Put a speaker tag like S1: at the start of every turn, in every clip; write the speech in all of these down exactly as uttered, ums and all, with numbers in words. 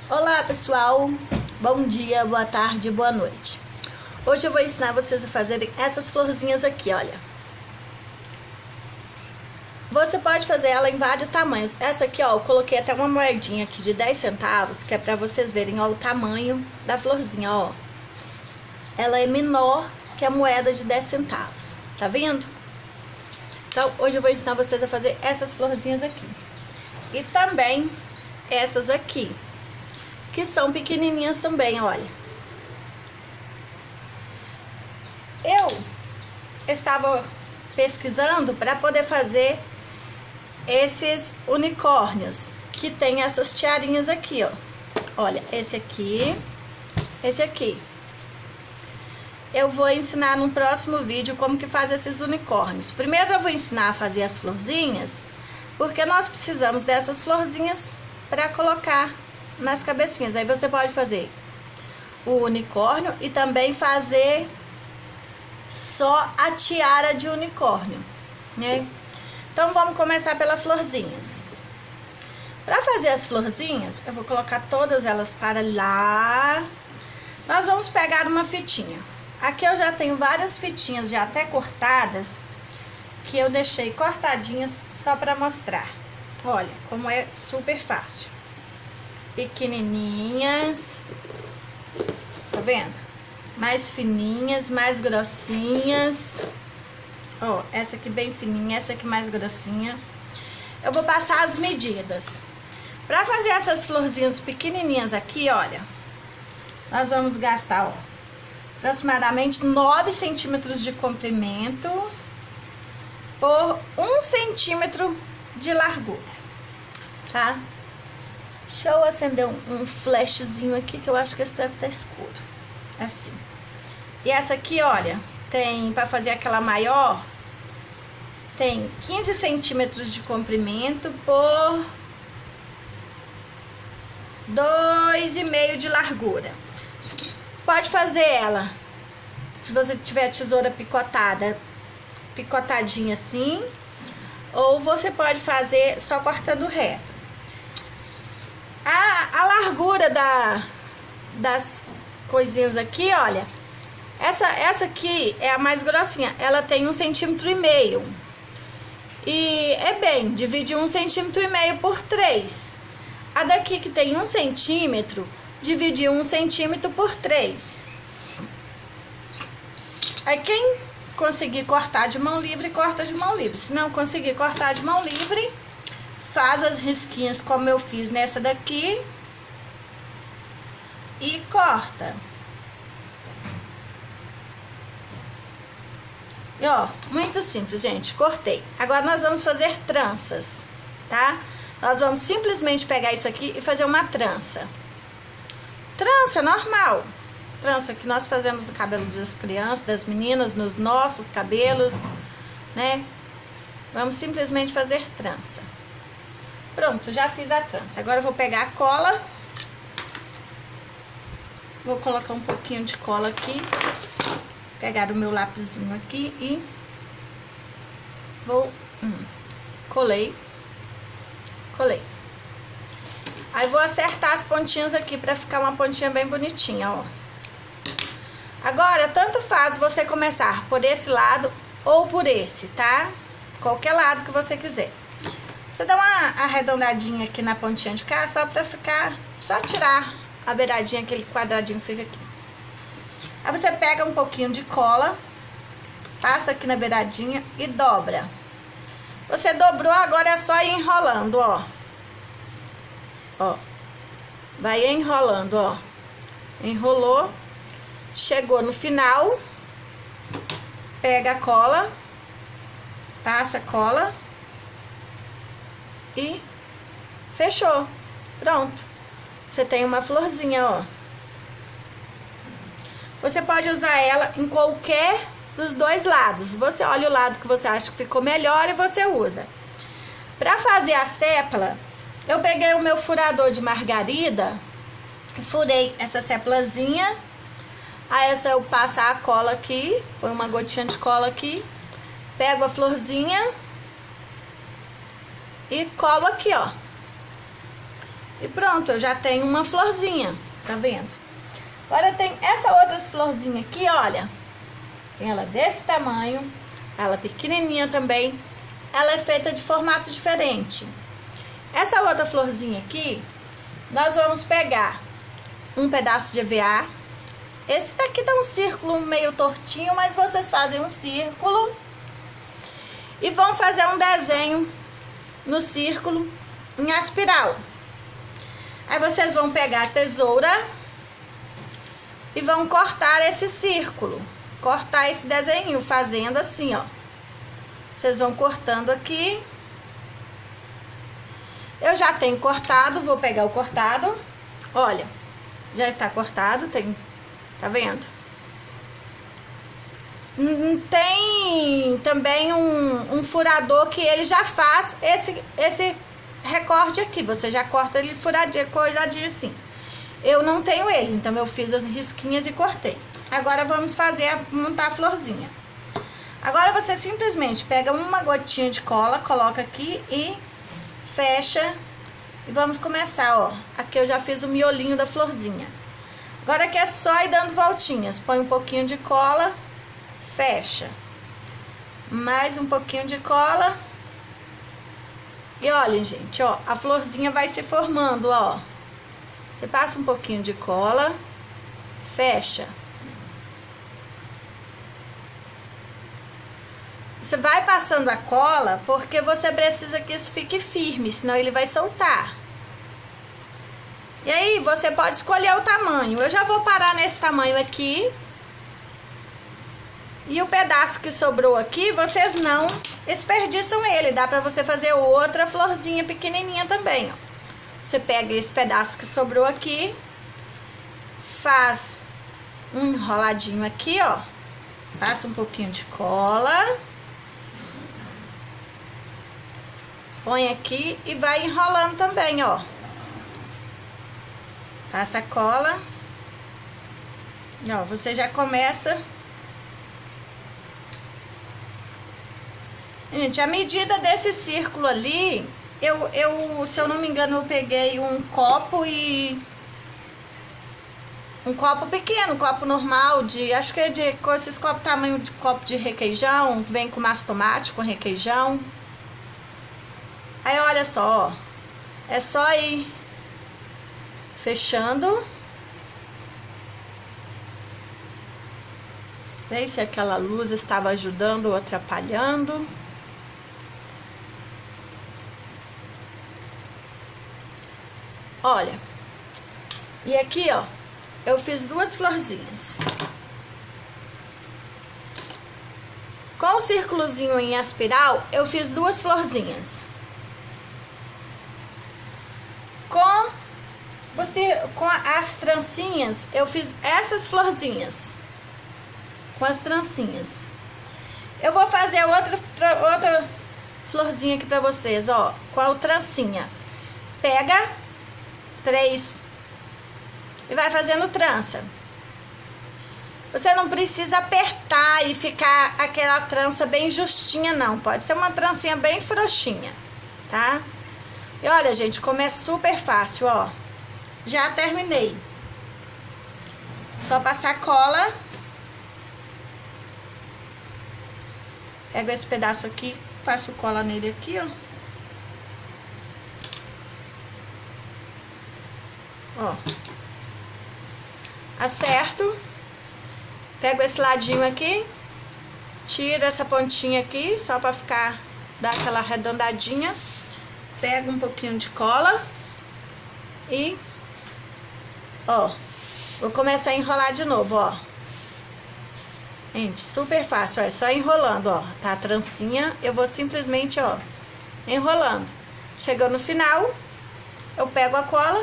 S1: Olá pessoal, bom dia, boa tarde, boa noite. Hoje eu vou ensinar vocês a fazerem essas florzinhas aqui, olha. Você pode fazer ela em vários tamanhos. Essa aqui, ó, eu coloquei até uma moedinha aqui de dez centavos, que é pra vocês verem, ó, o tamanho da florzinha, ó. Ela é menor que a moeda de dez centavos, tá vendo? Então, hoje eu vou ensinar vocês a fazer essas florzinhas aqui. E também essas aqui, que são pequenininhas também, olha. Eu estava pesquisando para poder fazer esses unicórnios, que tem essas tiarinhas aqui, ó. Olha, esse aqui, esse aqui. Eu vou ensinar no próximo vídeo como que faz esses unicórnios. Primeiro eu vou ensinar a fazer as florzinhas, porque nós precisamos dessas florzinhas para colocar nas cabecinhas. Aí você pode fazer o unicórnio e também fazer só a tiara de unicórnio, né? Então vamos começar pelas florzinhas. Para fazer as florzinhas, eu vou colocar todas elas para lá. Nós vamos pegar uma fitinha. Aqui eu já tenho várias fitinhas já até cortadas, que eu deixei cortadinhas só para mostrar. Olha como é super fácil. Pequenininhas, tá vendo? Mais fininhas, mais grossinhas. Ó, essa aqui bem fininha, essa aqui mais grossinha. Eu vou passar as medidas. Pra fazer essas florzinhas pequenininhas aqui, olha, nós vamos gastar, ó, aproximadamente nove centímetros de comprimento por um centímetro de largura, tá? Deixa eu acender um, um flashzinho aqui, que eu acho que esse treco tá escuro. Assim. E essa aqui, olha, tem, pra fazer aquela maior, tem quinze centímetros de comprimento por dois e meio de largura. Você pode fazer ela, se você tiver a tesoura picotada, picotadinha assim, ou você pode fazer só cortando reto. A, a largura da, das coisinhas aqui, olha, essa, essa aqui é a mais grossinha, ela tem um centímetro e meio. E é bem, divide um centímetro e meio por três. A daqui que tem um centímetro, divide um centímetro por três. Aí quem conseguir cortar de mão livre, corta de mão livre. Se não conseguir cortar de mão livre, faz as risquinhas como eu fiz nessa daqui e corta. E ó, muito simples, gente, cortei. Agora nós vamos fazer tranças, tá? Nós vamos simplesmente pegar isso aqui e fazer uma trança. Trança normal. Trança que nós fazemos no cabelo das crianças, das meninas, nos nossos cabelos, né? Vamos simplesmente fazer trança. Pronto, já fiz a trança. Agora eu vou pegar a cola. Vou colocar um pouquinho de cola aqui. Pegar o meu lapisinho aqui e vou... Hum, colei. Colei. Aí vou acertar as pontinhas aqui pra ficar uma pontinha bem bonitinha, ó. Agora, tanto faz você começar por esse lado ou por esse, tá? Qualquer lado que você quiser. Você dá uma arredondadinha aqui na pontinha de cá, só pra ficar... Só tirar a beiradinha, aquele quadradinho que fica aqui. Aí você pega um pouquinho de cola, passa aqui na beiradinha e dobra. Você dobrou, agora é só ir enrolando, ó. Ó. Vai enrolando, ó. Enrolou. Chegou no final. Pega a cola. Passa a cola. E fechou. Pronto. Você tem uma florzinha, ó. Você pode usar ela em qualquer dos dois lados. Você olha o lado que você acha que ficou melhor e você usa. Pra fazer a sépala, eu peguei o meu furador de margarida e furei essa séplazinha. Aí essa eu passo a cola aqui, põe uma gotinha de cola aqui, pego a florzinha e colo aqui, ó. E pronto, eu já tenho uma florzinha, tá vendo? Agora tem essa outra florzinha aqui, olha. Tem ela desse tamanho, ela pequenininha também. Ela é feita de formato diferente. Essa outra florzinha aqui, nós vamos pegar um pedaço de E V A. Esse daqui tá um círculo meio tortinho, mas vocês fazem um círculo e vão fazer um desenho no círculo em espiral. Aí vocês vão pegar a tesoura e vão cortar esse círculo, cortar esse desenho, fazendo assim, ó. Vocês vão cortando aqui. Eu já tenho cortado, vou pegar o cortado. Olha, já está cortado, tem, tá vendo? Tem também um, um furador que ele já faz esse, esse recorte aqui. Você já corta ele furadinho, coisadinho assim. Eu não tenho ele, então eu fiz as risquinhas e cortei. Agora vamos fazer, montar a florzinha. Agora você simplesmente pega uma gotinha de cola, coloca aqui e fecha. E vamos começar, ó. Aqui eu já fiz o miolinho da florzinha. Agora aqui é só ir dando voltinhas. Põe um pouquinho de cola, fecha. Mais um pouquinho de cola. E olhem, gente, ó, a florzinha vai se formando, ó. Você passa um pouquinho de cola, fecha. Você vai passando a cola porque você precisa que isso fique firme, senão ele vai soltar. E aí você pode escolher o tamanho. Eu já vou parar nesse tamanho aqui. E o pedaço que sobrou aqui, vocês não desperdiçam ele. Dá pra você fazer outra florzinha pequenininha também, ó. Você pega esse pedaço que sobrou aqui, faz um enroladinho aqui, ó. Passa um pouquinho de cola. Põe aqui e vai enrolando também, ó. Passa a cola. E ó, você já começa. Gente, a medida desse círculo ali, eu, eu, se eu não me engano, eu peguei um copo e... Um copo pequeno, um copo normal, de, acho que é de, com esses copos, tamanho de copo de requeijão, vem com massa tomate, com requeijão. Aí, olha só, ó, é só ir fechando. Não sei se aquela luz estava ajudando ou atrapalhando. Olha, e aqui, ó, eu fiz duas florzinhas. Com o círculozinho em espiral, eu fiz duas florzinhas. Com, você, com as trancinhas, eu fiz essas florzinhas. Com as trancinhas. Eu vou fazer outra, outra florzinha aqui pra vocês, ó. Com a trancinha. Pega três e vai fazendo trança. Você não precisa apertar e ficar aquela trança bem justinha, não. Pode ser uma trancinha bem frouxinha, tá? E olha, gente, como é super fácil, ó. Já terminei. Só passar cola. Pego esse pedaço aqui, passo cola nele aqui, ó. Ó. Acerto. Pego esse ladinho aqui. Tiro essa pontinha aqui, só pra ficar, dar aquela arredondadinha. Pego um pouquinho de cola. E, ó, vou começar a enrolar de novo, ó. Gente, super fácil, ó, é só enrolando, ó, tá a trancinha, eu vou simplesmente, ó, enrolando. Chegou no final, eu pego a cola,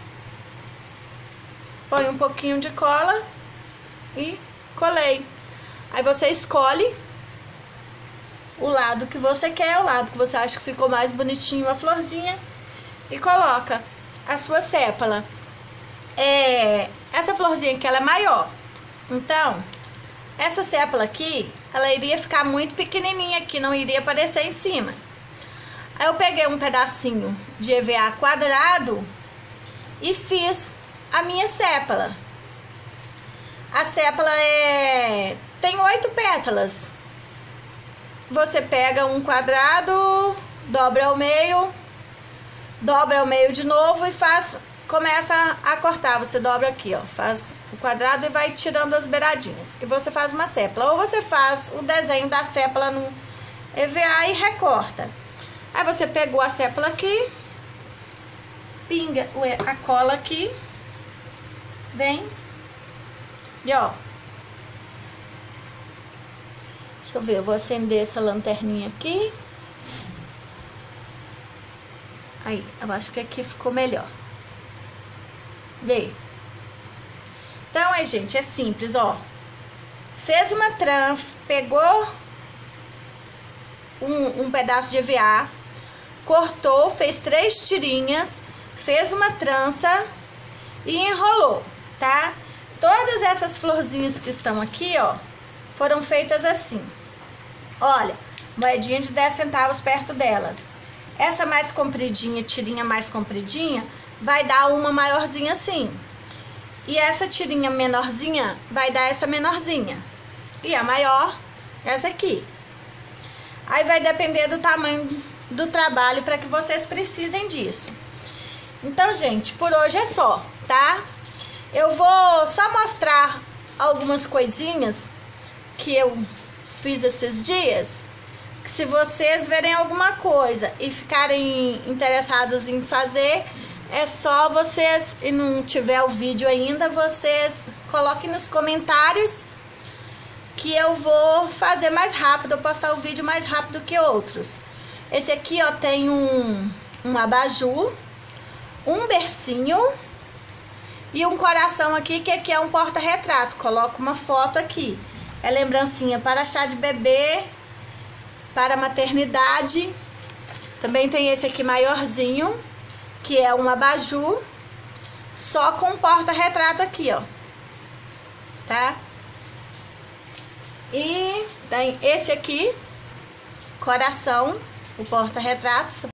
S1: põe um pouquinho de cola e colei. Aí você escolhe o lado que você quer, o lado que você acha que ficou mais bonitinho a florzinha e coloca a sua sépala. É, essa florzinha aqui, ela é maior, então essa sépala aqui, ela iria ficar muito pequenininha aqui, não iria aparecer em cima. Aí eu peguei um pedacinho de E V A quadrado e fiz a minha sépala. A sépala é... tem oito pétalas. Você pega um quadrado, dobra ao meio, dobra ao meio de novo e faz... começa a cortar. Você dobra aqui, ó, faz o quadrado e vai tirando as beiradinhas. E você faz uma sépala. Ou você faz o desenho da sépala no E V A e recorta. Aí você pegou a sépala aqui, pinga a cola aqui, vem e ó, deixa eu ver, eu vou acender essa lanterninha aqui. Aí, eu acho que aqui ficou melhor. Vê. Então, aí, gente, é simples, ó. Fez uma trança, pegou um, um pedaço de E V A, cortou, fez três tirinhas, fez uma trança e enrolou, tá? Todas essas florzinhas que estão aqui, ó, foram feitas assim. Olha, moedinha de dez centavos perto delas. Essa mais compridinha, tirinha mais compridinha, vai dar uma maiorzinha assim. E essa tirinha menorzinha vai dar essa menorzinha. E a maior, essa aqui. Aí vai depender do tamanho do trabalho para que vocês precisem disso. Então, gente, por hoje é só, tá? Eu vou só mostrar algumas coisinhas que eu fiz esses dias. Que se vocês verem alguma coisa e ficarem interessados em fazer, é só vocês, e não tiver o vídeo ainda, vocês coloquem nos comentários que eu vou fazer mais rápido, eu postar o vídeo mais rápido que outros. Esse aqui, ó, tem um, um abajur, um bercinho e um coração aqui, que aqui é um porta-retrato. Coloco uma foto aqui. É lembrancinha para chá de bebê, para maternidade. Também tem esse aqui maiorzinho, que é um abajur, só com um porta-retrato aqui, ó. Tá? E tem esse aqui, coração, o porta-retrato.